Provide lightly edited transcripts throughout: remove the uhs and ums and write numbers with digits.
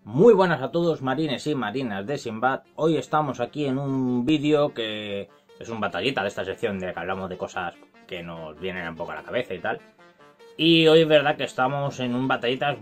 Muy buenas a todos, marines y marinas de Sinbad. Hoy estamos aquí en un vídeo que es un batallita de esta sección de que hablamos de cosas que nos vienen un poco a la cabeza y tal. Y hoy es verdad que estamos en un batallita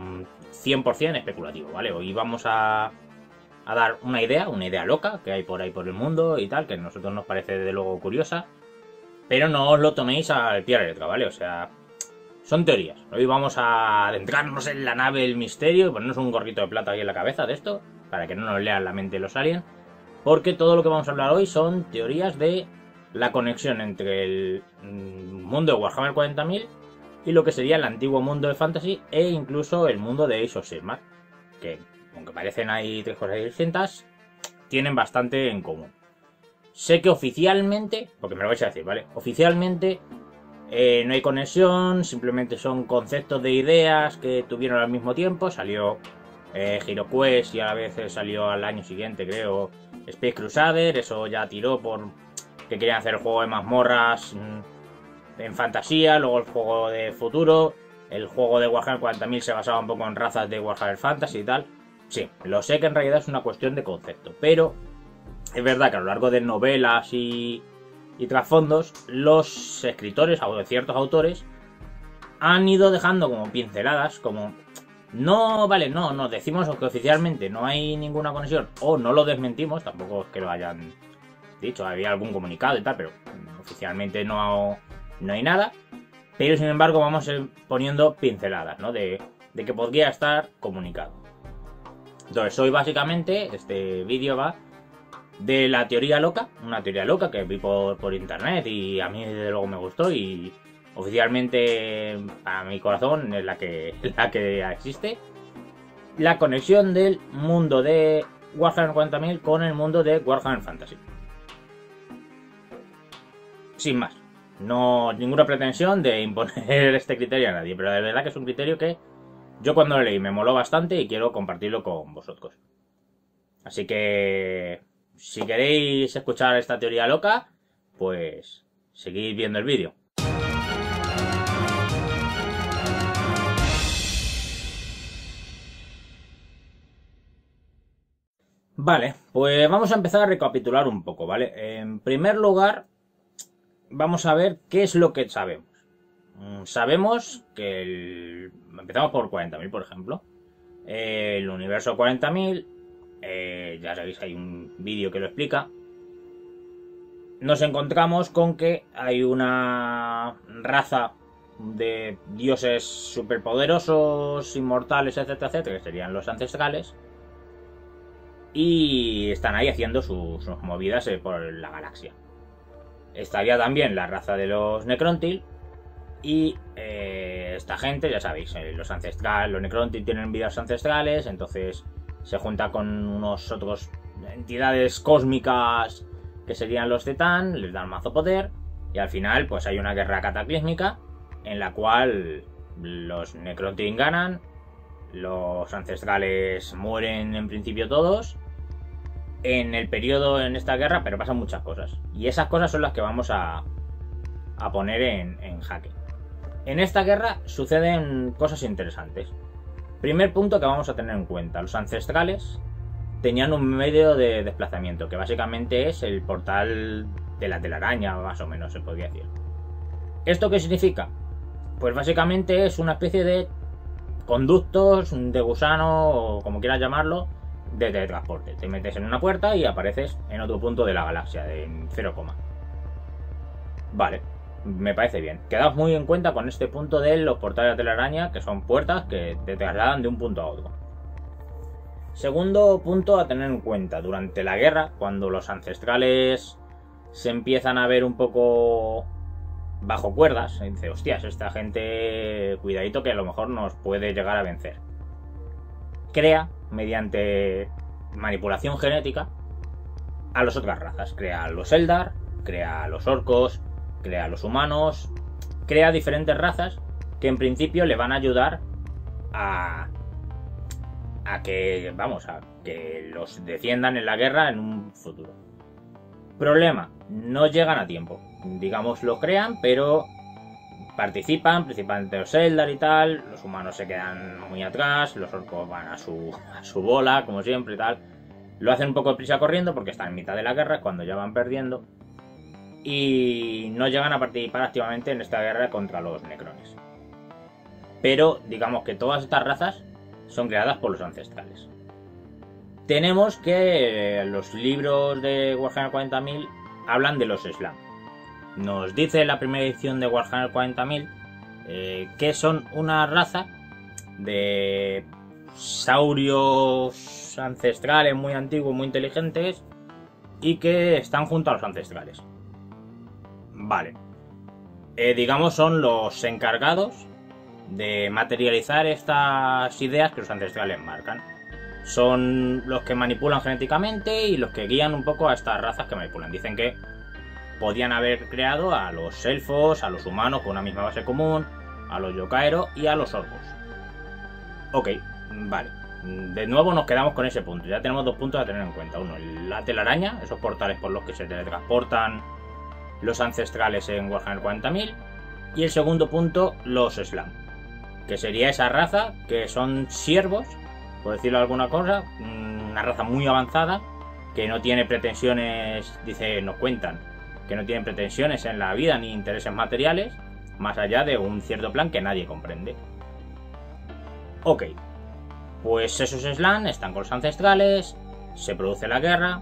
100% especulativo, ¿vale? Hoy vamos a dar una idea loca que hay por ahí por el mundo y tal, que a nosotros nos parece de luego curiosa. Pero no os lo toméis al pie de la letra, ¿vale? O sea, son teorías. Hoy vamos a adentrarnos en la nave del misterio y ponernos un gorrito de plata ahí en la cabeza de esto, para que no nos lean la mente los aliens. Porque todo lo que vamos a hablar hoy son teorías de la conexión entre el mundo de Warhammer 40.000 y lo que sería el antiguo mundo de Fantasy e incluso el mundo de Age of Sigmar. Que, aunque parecen ahí tres cosas distintas, tienen bastante en común. Sé que oficialmente, porque me lo vais a decir, ¿vale? Oficialmente no hay conexión, simplemente son conceptos de ideas que tuvieron al mismo tiempo. Salió HeroQuest y a la vez salió al año siguiente, creo, Space Crusader. Eso ya tiró por que querían hacer el juego de mazmorras en fantasía, luego el juego de futuro. El juego de Warhammer 40.000 se basaba un poco en razas de Warhammer Fantasy y tal. Sí, lo sé que en realidad es una cuestión de concepto, pero es verdad que a lo largo de novelas y trasfondos, los escritores o ciertos autores han ido dejando como pinceladas, como no, vale, no, decimos que oficialmente no hay ninguna conexión o no lo desmentimos, tampoco es que lo hayan dicho, había algún comunicado y tal, pero oficialmente no hay nada, pero sin embargo vamos poniendo pinceladas, ¿no? De que podría estar comunicado. Entonces hoy básicamente este vídeo va de la teoría loca, una teoría loca que vi por internet y a mí desde luego me gustó y oficialmente a mi corazón es la que existe. La conexión del mundo de Warhammer 40.000 con el mundo de Warhammer Fantasy. Sin más, no ninguna pretensión de imponer este criterio a nadie, pero de verdad que es un criterio que yo cuando lo leí me moló bastante y quiero compartirlo con vosotros. Así que si queréis escuchar esta teoría loca, pues seguid viendo el vídeo. Vale, pues vamos a empezar a recapitular un poco, ¿vale? En primer lugar, vamos a ver qué es lo que sabemos. Sabemos que empezamos por 40.000, por ejemplo. El universo 40.000... ya sabéis, hay un vídeo que lo explica. Nos encontramos con que hay una raza de dioses superpoderosos, inmortales, etcétera, etcétera, que serían los ancestrales, y están ahí haciendo sus movidas por la galaxia. Estaría también la raza de los Necrontyl y esta gente, ya sabéis, los ancestrales, los Necrontyl tienen vidas ancestrales, entonces se junta con unos otros entidades cósmicas que serían los Zetan, les dan mazo poder y al final pues hay una guerra cataclísmica en la cual los Necrontyl ganan, los ancestrales mueren en principio todos en el periodo en esta guerra, pero pasan muchas cosas y esas cosas son las que vamos a poner en jaque. En esta guerra suceden cosas interesantes. Primer punto que vamos a tener en cuenta, los ancestrales tenían un medio de desplazamiento, que básicamente es el portal de la telaraña, más o menos se podría decir. ¿Esto qué significa? Pues básicamente es una especie de conductos de gusano, o como quieras llamarlo, de teletransporte. Te metes en una puerta y apareces en otro punto de la galaxia, en 0, vale. Me parece bien. Quedaos muy en cuenta con este punto de los portales de telaraña, que son puertas que te trasladan de un punto a otro. Segundo punto a tener en cuenta. Durante la guerra, cuando los ancestrales se empiezan a ver un poco bajo cuerdas, se dice, hostias, esta gente, cuidadito que a lo mejor nos puede llegar a vencer. Crea, mediante manipulación genética, a las otras razas. Crea a los Eldar, crea a los orcos, crea a los humanos, crea diferentes razas que en principio le van a ayudar a que, vamos, a que los defiendan en la guerra en un futuro. Problema, no llegan a tiempo. Digamos, lo crean, pero participan, principalmente los Eldar y tal. Los humanos se quedan muy atrás, los orcos van a su bola, como siempre y tal. Lo hacen un poco de prisa corriendo porque están en mitad de la guerra, cuando ya van perdiendo. Y no llegan a participar activamente en esta guerra contra los necrones. Pero digamos que todas estas razas son creadas por los ancestrales. Tenemos que los libros de Warhammer 40.000 hablan de los Slann. Nos dice la primera edición de Warhammer 40.000 que son una raza de saurios ancestrales muy antiguos, muy inteligentes, y que están junto a los ancestrales. Vale. Digamos son los encargados de materializar estas ideas que los ancestrales marcan. Son los que manipulan genéticamente y los que guían un poco a estas razas que manipulan. Dicen que podían haber creado a los elfos, a los humanos con una misma base común, a los yokaero y a los orcos. Ok, vale. De nuevo nos quedamos con ese punto. Ya tenemos 2 puntos a tener en cuenta. Uno, la telaraña, esos portales por los que se teletransportan los ancestrales en Warhammer 40.000. Y el segundo punto, los Slann, que sería esa raza que son siervos, por decirlo de alguna cosa, una raza muy avanzada que no tiene pretensiones, nos cuentan, que no tienen pretensiones en la vida ni intereses materiales, más allá de un cierto plan que nadie comprende. Ok, pues esos Slann están con los ancestrales, se produce la guerra,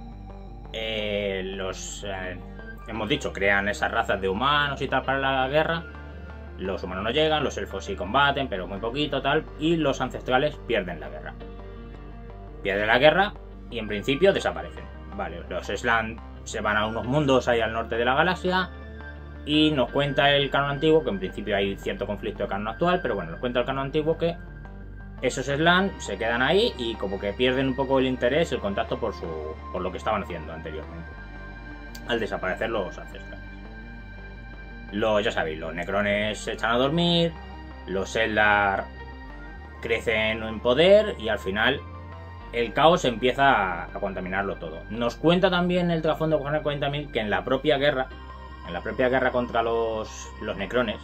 hemos dicho, crean esas razas de humanos y tal para la guerra. Los humanos no llegan, los elfos sí combaten, pero muy poquito, tal, y los ancestrales pierden la guerra. Pierden la guerra y en principio desaparecen. Vale, los Slann se van a unos mundos ahí al norte de la galaxia y nos cuenta el canon antiguo, que en principio hay cierto conflicto de canon actual, pero bueno, nos cuenta el canon antiguo que esos Slann se quedan ahí y como que pierden un poco el interés, el contacto por lo que estaban haciendo anteriormente, al desaparecer los ancestrales. Ya sabéis, los necrones se echan a dormir, los Eldar crecen en poder y al final el caos empieza a contaminarlo todo. Nos cuenta también el trasfondo de Warhammer 40.000 que en la propia guerra contra los necrones,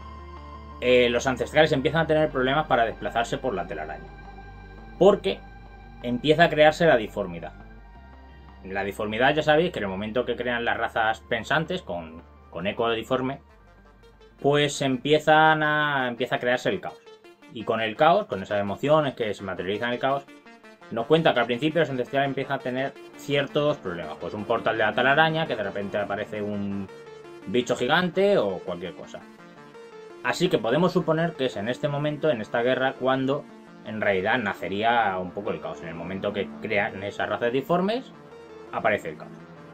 los ancestrales empiezan a tener problemas para desplazarse por la telaraña, porque empieza a crearse la diformidad. La diformidad, ya sabéis que en el momento que crean las razas pensantes con eco diforme, pues empieza a crearse el caos. Y con el caos, con esas emociones que se materializan en el caos, nos cuenta que al principio los ancestrales empiezan a tener ciertos problemas. Pues un portal de la telaraña, que de repente aparece un bicho gigante o cualquier cosa. Así que podemos suponer que es en este momento, en esta guerra, cuando en realidad nacería un poco el caos. En el momento que crean esas razas diformes, aparece el caos.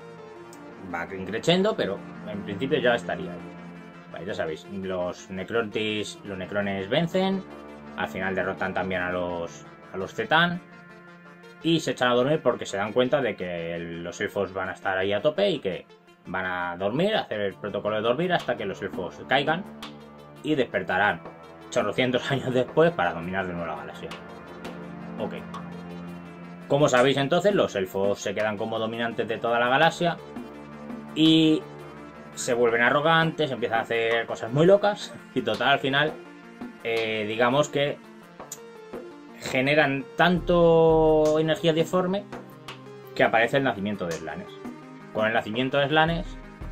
Va creciendo, pero en principio ya estaría ahí. Vale, ya sabéis, los necrones vencen, al final derrotan también a los Zetan y se echan a dormir porque se dan cuenta de que los elfos van a estar ahí a tope y que van a dormir, hacer el protocolo de dormir hasta que los elfos caigan y despertarán chorrocientos años después para dominar de nuevo la galaxia. Ok. Como sabéis entonces, los elfos se quedan como dominantes de toda la galaxia y se vuelven arrogantes, empiezan a hacer cosas muy locas y total al final digamos que generan tanto energía diforme que aparece el nacimiento de Slanes. Con el nacimiento de Slanes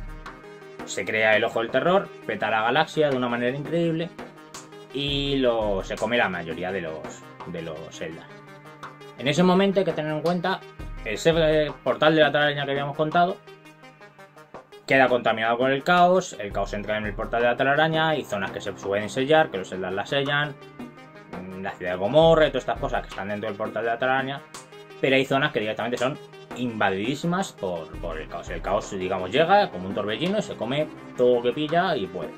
se crea el Ojo del Terror, peta la galaxia de una manera increíble y se come la mayoría de los Eldar. En ese momento hay que tener en cuenta el portal de la telaraña que habíamos contado queda contaminado con el caos entra en el portal de la telaraña, hay zonas que se pueden sellar, que los Eldar las sellan, la ciudad de Gomorra y todas estas cosas que están dentro del portal de la telaraña, pero hay zonas que directamente son invadidísimas por el caos. El caos, digamos, llega como un torbellino y se come todo lo que pilla y puede.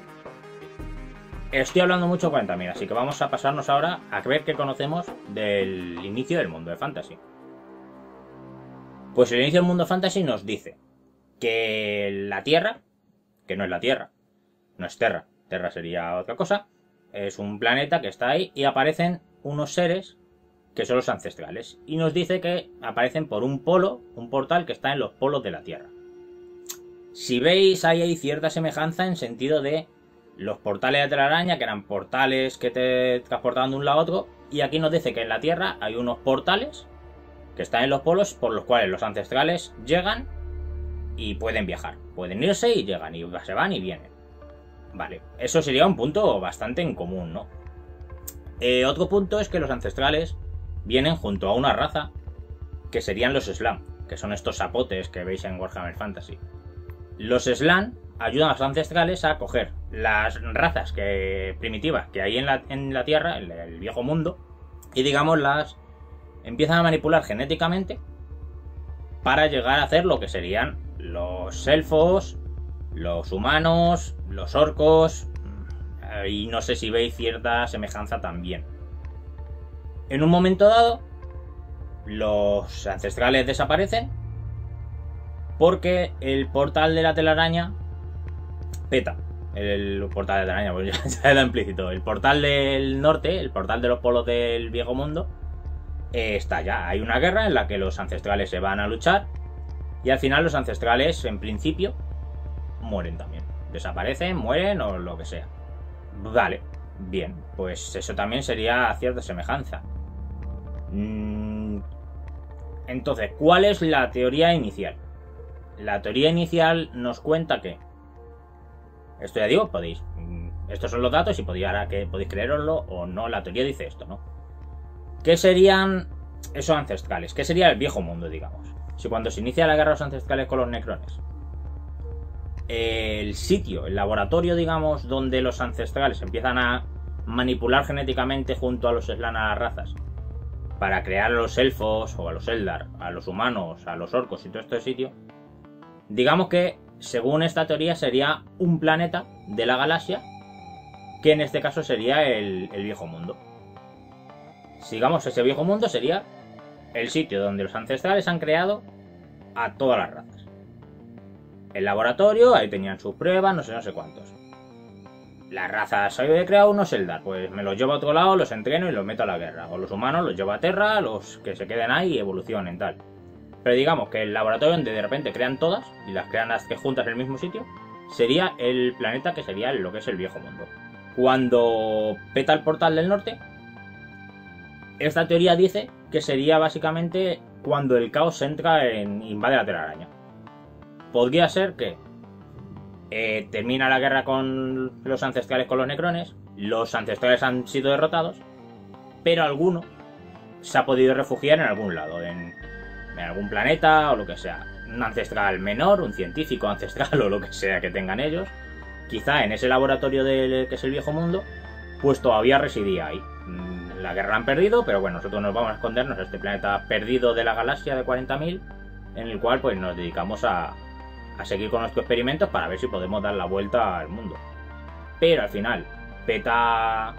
Estoy hablando mucho de 40.000, así que vamos a pasarnos ahora a ver qué conocemos del inicio del mundo de Fantasy. Pues el inicio del mundo de Fantasy nos dice que la Tierra, que no es la Tierra, no es Terra, Terra sería otra cosa, es un planeta que está ahí y aparecen unos seres que son los ancestrales. Y nos dice que aparecen por un portal que está en los polos de la Tierra. Si veis, ahí hay cierta semejanza en sentido de los portales de telaraña, que eran portales que te transportaban de un lado a otro, y aquí nos dice que en la Tierra hay unos portales que están en los polos por los cuales los ancestrales llegan y pueden viajar. Pueden irse y llegan, y se van y vienen. Vale, eso sería un punto bastante en común, ¿no? Otro punto es que los ancestrales vienen junto a una raza que serían los Slann, que son estos sapotes que veis en Warhammer Fantasy. Los Slann ayudan a los ancestrales a coger las razas primitivas que hay en la Tierra, en el viejo mundo, y digamos las empiezan a manipular genéticamente para llegar a hacer lo que serían los elfos, los humanos, los orcos, y no sé si veis cierta semejanza también. En un momento dado, los ancestrales desaparecen porque el portal de la telaraña peta. El portal de la telaraña, pues ya era implícito. El portal del norte, el portal de los polos del viejo mundo, está ya. Hay una guerra en la que los ancestrales se van a luchar y al final los ancestrales, en principio, mueren también. Desaparecen, mueren o lo que sea. Vale, bien, pues eso también sería cierta semejanza. Entonces, ¿cuál es la teoría inicial? La teoría inicial nos cuenta que... Esto ya digo, podéis... Estos son los datos y podéis creeroslo o no. La teoría dice esto, ¿no? ¿Qué serían esos ancestrales? ¿Qué sería el viejo mundo, digamos? Si cuando se inicia la guerra de los ancestrales con los necrones, el sitio, el laboratorio, digamos, donde los ancestrales empiezan a manipular genéticamente junto a los Slann a las razas para crear a los elfos o a los Eldar, a los humanos, a los orcos y todo este sitio, digamos que según esta teoría sería un planeta de la galaxia, que en este caso sería el viejo mundo. Sigamos, ese viejo mundo sería el sitio donde los ancestrales han creado a todas las razas. El laboratorio, ahí tenían sus pruebas, no sé cuántos. Las razas, he creado unos Eldar, pues me los llevo a otro lado, los entreno y los meto a la guerra. O los humanos los llevo a Terra, los que se queden ahí y evolucionen, tal. Pero digamos que el laboratorio donde de repente crean todas, y las crean las que juntas en el mismo sitio, sería el planeta que sería lo que es el viejo mundo. Cuando peta el portal del norte, esta teoría dice que sería básicamente cuando el caos entra invade la telaraña. Podría ser que termina la guerra con los ancestrales con los necrones, los ancestrales han sido derrotados, pero alguno se ha podido refugiar en algún lado, en algún planeta o lo que sea. Un ancestral menor, un científico ancestral o lo que sea que tengan ellos, quizá en ese laboratorio que es el viejo mundo, pues todavía residía ahí. La guerra la han perdido, pero bueno, nosotros nos vamos a escondernos a este planeta perdido de la galaxia de 40.000, en el cual pues nos dedicamos a seguir con nuestros experimentos para ver si podemos dar la vuelta al mundo. Pero al final peta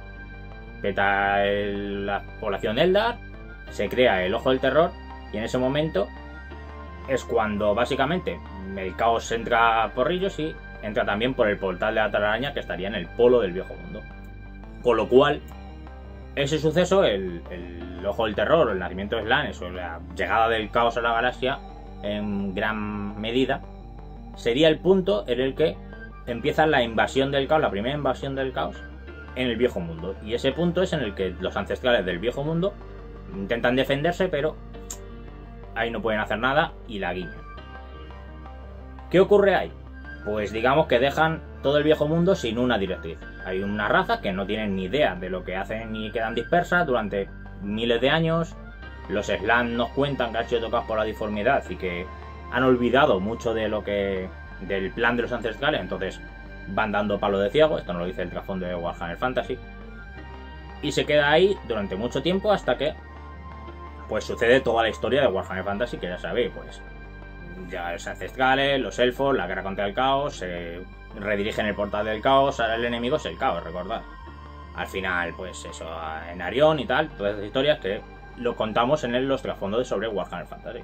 la población Eldar, se crea el Ojo del Terror, y en ese momento es cuando básicamente el caos entra por Rillos y entra también por el portal de la telaraña, que estaría en el polo del viejo mundo. Con lo cual, ese suceso, el Ojo del Terror, o el nacimiento de Slann, eso, la llegada del caos a la galaxia, en gran medida, sería el punto en el que empieza la invasión del caos, la primera invasión del caos en el viejo mundo. Y ese punto es en el que los ancestrales del viejo mundo intentan defenderse, pero ahí no pueden hacer nada y la guiñan. ¿Qué ocurre ahí? Pues digamos que dejan todo el viejo mundo sin una directriz. Hay una raza que no tienen ni idea de lo que hacen y quedan dispersas durante miles de años. Los Slann nos cuentan que han sido tocados por la disformidad y que han olvidado mucho del plan de los ancestrales, entonces van dando palo de ciego. Esto no lo dice el trasfondo de Warhammer Fantasy. Y se queda ahí durante mucho tiempo hasta que pues sucede toda la historia de Warhammer Fantasy, que ya sabéis, pues ya los ancestrales, los elfos, la guerra contra el caos, se redirigen el portal del caos, ahora el enemigo es el caos, recordad. Al final, pues eso, en Arión y tal, todas esas historias que lo contamos en los trasfondos sobre Warhammer Fantasy.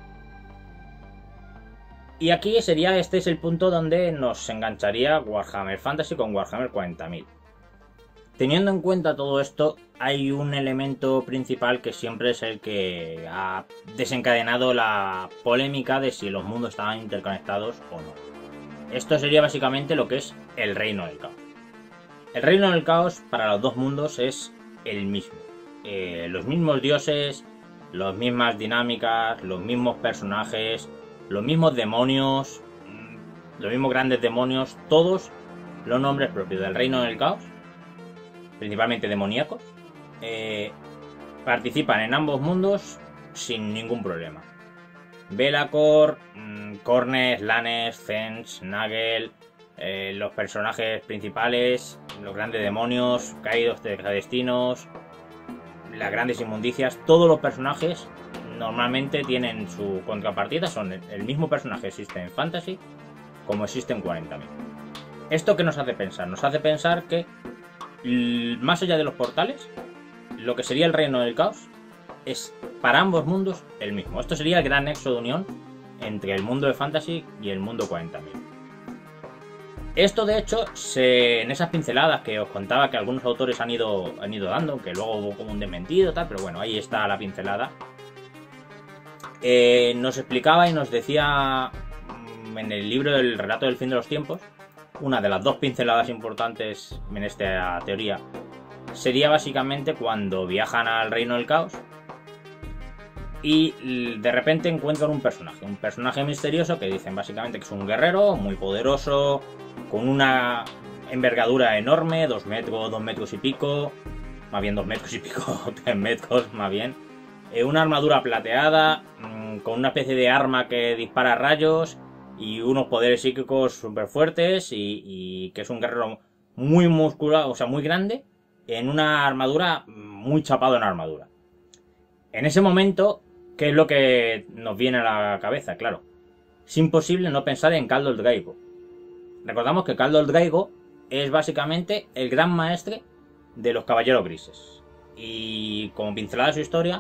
Y aquí este es el punto donde nos engancharía Warhammer Fantasy con Warhammer 40.000. Teniendo en cuenta todo esto, hay un elemento principal que siempre es el que ha desencadenado la polémica de si los mundos estaban interconectados o no. Esto sería básicamente lo que es el reino del caos. El reino del caos para los dos mundos es el mismo. Los mismos dioses, las mismas dinámicas, los mismos personajes, los mismos demonios, los mismos grandes demonios, todos los nombres propios del reino del caos, principalmente demoníacos, participan en ambos mundos sin ningún problema. Belacor, Cornes, Lanes, Zens, Nagel, los personajes principales, los grandes demonios, caídos de destinos, las grandes inmundicias, todos los personajes normalmente tienen su contrapartida, son el mismo personaje, existe en Fantasy como existe en 40.000. ¿Esto qué nos hace pensar? Nos hace pensar que más allá de los portales, lo que sería el reino del caos es para ambos mundos el mismo. Esto sería el gran nexo de unión entre el mundo de Fantasy y el mundo 40.000. Esto de hecho, en esas pinceladas que os contaba que algunos autores han ido dando, que luego hubo como un desmentido tal, pero bueno, ahí está la pincelada. Nos explicaba y nos decía en el libro del relato del fin de los tiempos, una de las dos pinceladas importantes en esta teoría sería básicamente cuando viajan al reino del caos y de repente encuentran un personaje misterioso que dicen básicamente que es un guerrero muy poderoso, con una envergadura enorme, 2 metros y pico, más bien 2 metros y pico, 3 metros más bien, una armadura plateada, con una especie de arma que dispara rayos y unos poderes psíquicos súper fuertes y que es un guerrero muy musculado, o sea, muy grande, en una armadura muy chapado en armadura. En ese momento, ¿qué es lo que nos viene a la cabeza? Claro, es imposible no pensar en Kaldol Draigo. Recordamos que Kaldol Draigo es básicamente el gran maestre de los caballeros grises. Y como pincelada de su historia,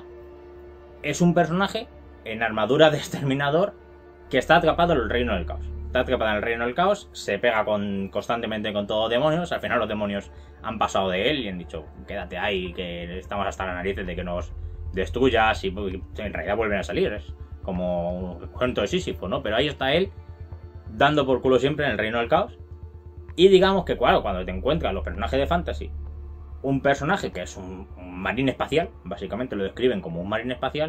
es un personaje en armadura de exterminador que está atrapado en el reino del caos. Está atrapado en el reino del caos, se pega constantemente con todos los demonios. Al final los demonios han pasado de él y han dicho, quédate ahí, que estamos hasta las narices de que nos destruyas, y en realidad vuelven a salir. Es como un cuento de Sísifo, ¿no? Pero ahí está él, dando por culo siempre en el reino del caos. Y digamos que, claro, cuando te encuentras los personajes de Fantasy, un personaje que es un marín espacial, básicamente lo describen como un marín espacial,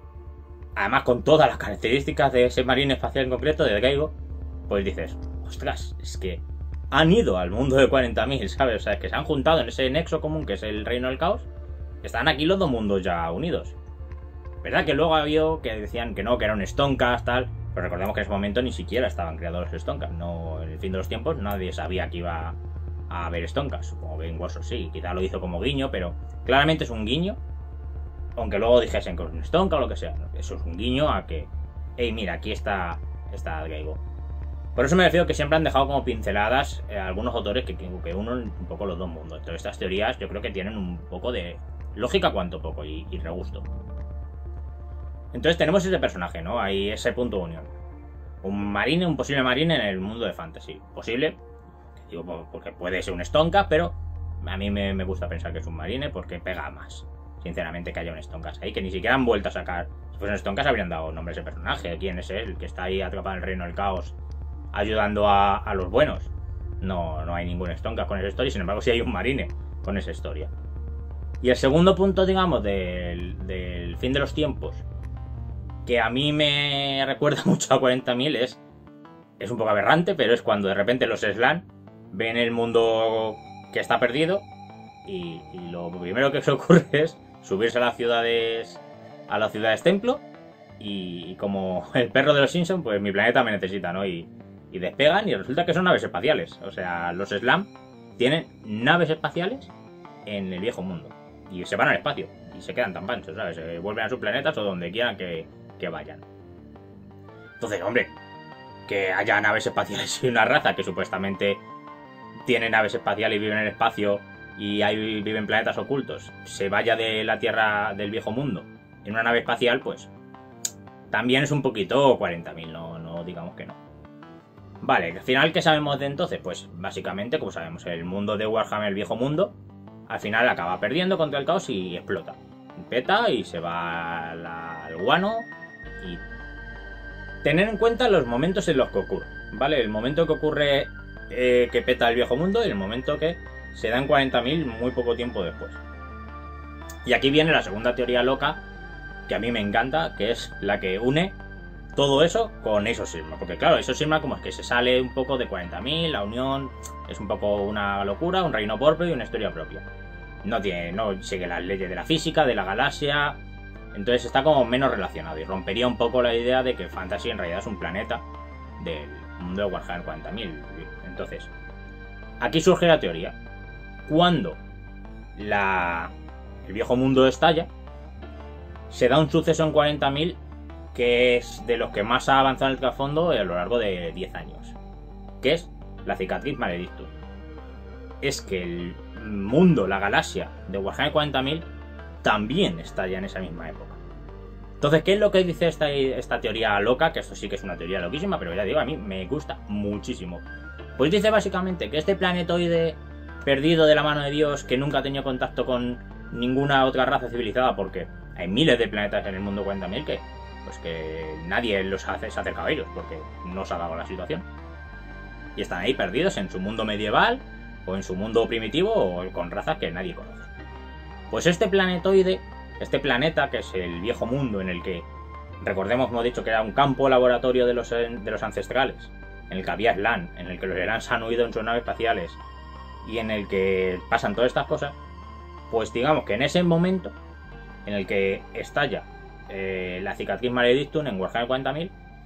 además con todas las características de ese marín espacial en concreto, de Draigo, pues dices, ostras, es que han ido al mundo de 40.000, ¿sabes? O sea, es que se han juntado en ese nexo común que es el reino del caos. Están aquí los dos mundos ya unidos. ¿Verdad que luego había que decían que no, que eran Stonecast, tal? Pero recordemos que en ese momento ni siquiera estaban creados los Stonecast. No, en el fin de los tiempos nadie sabía que iba a haber Stonecast. Como Ben Warsaw sí, quizá lo hizo como guiño, pero claramente es un guiño. Aunque luego dijesen que es un Stonecast o lo que sea. Eso es un guiño a que, hey, mira, aquí está Draigo. Por eso me refiero que siempre han dejado como pinceladas algunos autores que unen un poco los dos mundos. Entonces estas teorías yo creo que tienen un poco de lógica cuanto poco y regusto. Entonces tenemos ese personaje, ¿no? Ahí ese punto de unión. Un posible marine en el mundo de Fantasy. Posible, digo, porque puede ser un Stonecast, pero a mí me gusta pensar que es un marine porque pega más. Sinceramente, que haya un Stonecast ahí, que ni siquiera han vuelto a sacar. Si fuese un Stonecast habrían dado nombre a ese personaje. ¿Quién es él? El que está ahí atrapado en el reino del caos, ayudando a los buenos. No hay ningún Stonecast con esa historia, sin embargo sí hay un marine con esa historia. Y el segundo punto, digamos, del fin de los tiempos, que a mí me recuerda mucho a 40.000, es un poco aberrante, pero es cuando de repente los Slann ven el mundo que está perdido y lo primero que se ocurre es subirse a las ciudades templo y como el perro de los Simpsons, pues mi planeta me necesita, ¿no? Y despegan y resulta que son naves espaciales. O sea, los Slann tienen naves espaciales en el viejo mundo y se van al espacio y se quedan tan panchos, ¿sabes? Se vuelven a sus planetas o donde quieran que vayan. Entonces, hombre, que haya naves espaciales y una raza que supuestamente tiene naves espaciales y vive en el espacio y ahí viven planetas ocultos, se vaya de la Tierra del viejo mundo en una nave espacial, pues también es un poquito 40.000, no digamos que no. Vale, al final, ¿qué sabemos de entonces? Pues básicamente, como sabemos, el mundo de Warhammer, el viejo mundo, al final acaba perdiendo contra el caos y explota. Peta y se va al guano. Y tener en cuenta los momentos en los que ocurre, ¿vale? El momento que ocurre que peta el viejo mundo y el momento que se da en 40.000 muy poco tiempo después. Y aquí viene la segunda teoría loca, que a mí me encanta, que es la que une todo eso con Age of Sigmar. Porque claro, Age of Sigmar como es que se sale un poco de 40.000, la unión es un poco una locura, un reino propio y una historia propia. No sigue las leyes de la física, de la galaxia, entonces está como menos relacionado y rompería un poco la idea de que Fantasy en realidad es un planeta del mundo de Warhammer 40.000. Entonces, aquí surge la teoría. Cuando el viejo mundo estalla, se da un suceso en 40.000 que es de los que más ha avanzado en el trasfondo a lo largo de 10 años, que es la cicatriz Maledictum. Es que el mundo, la galaxia de Warhammer 40.000 también estalla en esa misma época. Entonces, ¿qué es lo que dice esta teoría loca? Que esto sí que es una teoría loquísima, pero ya digo, a mí me gusta muchísimo. Pues dice básicamente que este planetoide perdido de la mano de Dios, que nunca ha tenido contacto con ninguna otra raza civilizada, porque hay miles de planetas en el mundo 40.000 que nadie se ha acercado a ellos, porque no se ha dado la situación. Y están ahí perdidos en su mundo medieval, o en su mundo primitivo, o con razas que nadie conoce. Pues este planetoide, este planeta, que es el viejo mundo en el que, recordemos, como he dicho, que era un campo laboratorio de los ancestrales, en el que había Slann, en el que los Slann se han huido en sus naves espaciales, y en el que pasan todas estas cosas, pues digamos que en ese momento en el que estalla la cicatriz Maledictum en Warhammer 40.000,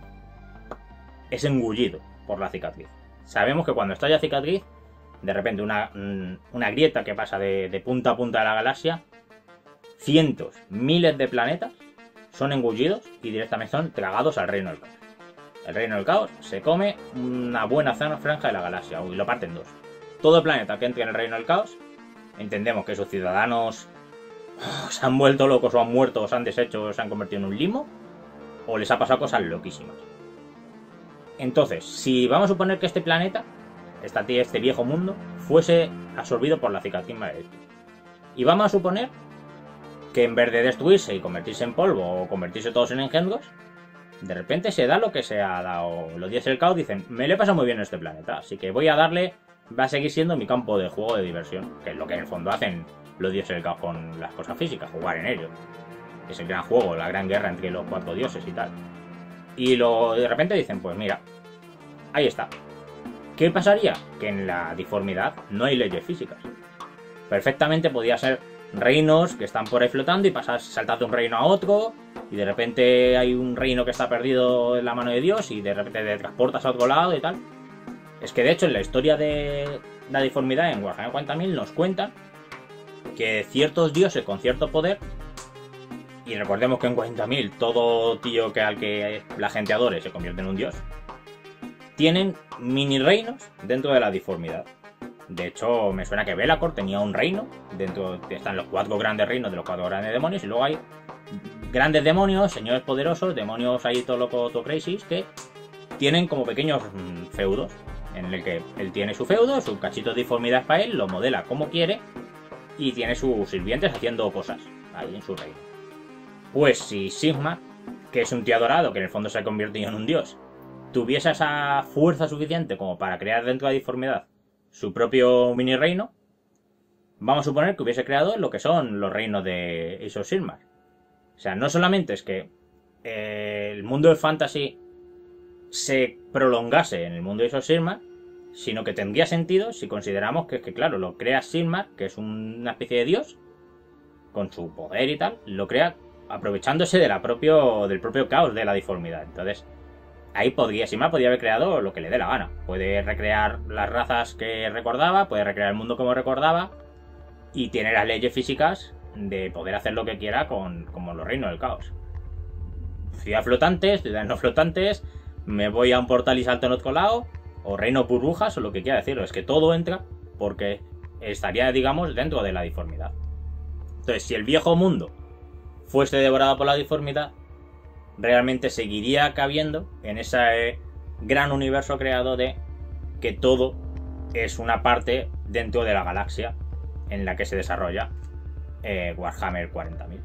es engullido por la cicatriz. Sabemos que cuando estalla cicatriz, de repente una grieta que pasa de punta a punta de la galaxia, cientos, miles de planetas son engullidos y directamente son tragados al Reino del Caos. El Reino del Caos se come una buena franja de la galaxia y lo parte en dos. Todo planeta que entre en el Reino del Caos, entendemos que sus ciudadanos se han vuelto locos o han muerto o se han deshecho o se han convertido en un limo, o les ha pasado cosas loquísimas. Entonces, si vamos a suponer que este planeta, este viejo mundo, fuese absorbido por la cicatriz Maledictum, y vamos a suponer que en vez de destruirse y convertirse en polvo o convertirse todos en engendros, de repente se da lo que se ha dado. Los dioses del caos dicen, me le he pasado muy bien en este planeta, así que va a seguir siendo mi campo de juego de diversión, que es lo que en el fondo hacen los dioses del caos con las cosas físicas, jugar en ellos. Es el gran juego, la gran guerra entre los 4 dioses y tal. Y de repente dicen, pues mira, ahí está. ¿Qué pasaría? Que en la diformidad no hay leyes físicas. Perfectamente podía ser reinos que están por ahí flotando y saltar de un reino a otro, y de repente hay un reino que está perdido en la mano de Dios y de repente te transportas a otro lado y tal. Es que de hecho en la historia de la diformidad en Warhammer 40.000 nos cuentan que ciertos dioses con cierto poder, y recordemos que en 40.000 todo tío al que la gente adore se convierte en un dios, tienen mini reinos dentro de la diformidad. De hecho, me suena que Be'lakor tenía un reino, dentro están los 4 grandes reinos de los 4 grandes demonios, y luego hay grandes demonios, señores poderosos, demonios ahí todo loco, todo crazy, que tienen como pequeños feudos, en el que él tiene su feudo, su cachito de diformidad para él, lo modela como quiere, y tiene sus sirvientes haciendo cosas ahí en su reino. Pues si Sigmar, que es un tío adorado, que en el fondo se ha convertido en un dios, tuviese esa fuerza suficiente como para crear dentro de la diformidad su propio mini reino, vamos a suponer que hubiese creado lo que son los reinos de Age of Sigmar. O sea, no solamente es que el mundo del fantasy se prolongase en el mundo de Age of Sigmar, sino que tendría sentido si consideramos que claro, lo crea Sigmar, que es una especie de dios, con su poder y tal, lo crea aprovechándose del propio caos de la diformidad. Entonces, ahí Sigmar podría haber creado lo que le dé la gana. Puede recrear las razas que recordaba, puede recrear el mundo como recordaba, y tiene las leyes físicas de poder hacer lo que quiera como los reinos del caos. Ciudades flotantes, ciudades no flotantes, me voy a un portal y salto en otro lado, o reinos burbujas, o lo que quiera decirlo. Es que todo entra porque estaría, digamos, dentro de la diformidad. Entonces, si el viejo mundo fuese devorado por la diformidad, realmente seguiría cabiendo en ese gran universo creado de que todo es una parte dentro de la galaxia en la que se desarrolla Warhammer 40.000.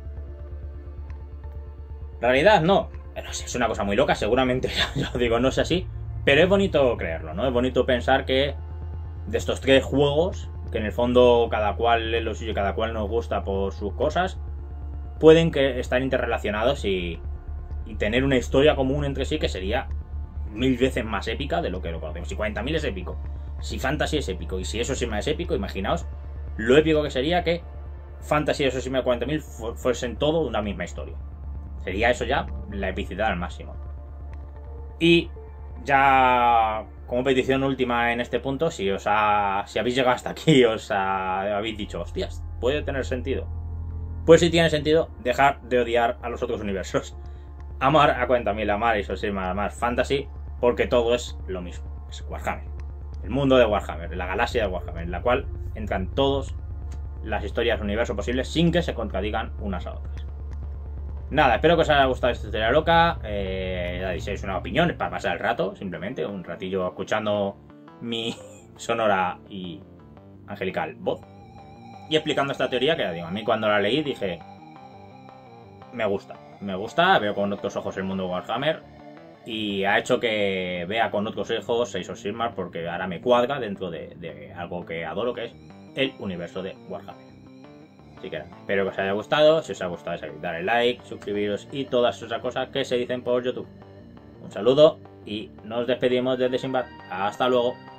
Realidad no, es una cosa muy loca, seguramente, ya os digo, no es así, pero es bonito creerlo, ¿no? Es bonito pensar que de estos 3 juegos que en el fondo cada cual es lo suyo, cada cual nos gusta por sus cosas, pueden estar interrelacionados y tener una historia común entre sí que sería 1000 veces más épica de lo que lo conocemos. Si 40.000 es épico, si Fantasy es épico y si Ex Orcisma es épico, imaginaos lo épico que sería que Fantasy y Ex Orcisma de 40.000 fuesen todo una misma historia. Sería eso ya la epicidad al máximo. Y ya como petición última en este punto, si habéis llegado hasta aquí, habéis dicho, hostias, puede tener sentido. Pues si tiene sentido, dejar de odiar a los otros universos. Amar a 40.000, amar Ex Orcisma, amar Fantasy, porque todo es lo mismo. Es Warhammer. El mundo de Warhammer, la galaxia de Warhammer, en la cual entran todas las historias del universo posibles sin que se contradigan unas a otras. Nada, espero que os haya gustado esta historia loca. Deis una opinión, es para pasar el rato, simplemente, un ratillo escuchando mi sonora y angelical voz. Y explicando esta teoría que, digo, a mí cuando la leí dije, me gusta, veo con otros ojos el mundo de Warhammer y ha hecho que vea con otros ojos Ex Orcisma porque ahora me cuadra dentro de algo que adoro, que es el universo de Warhammer. Así que espero que os haya gustado. Si os ha gustado, darle like, suscribiros y todas esas cosas que se dicen por YouTube. Un saludo y nos despedimos desde Sinbad. Hasta luego.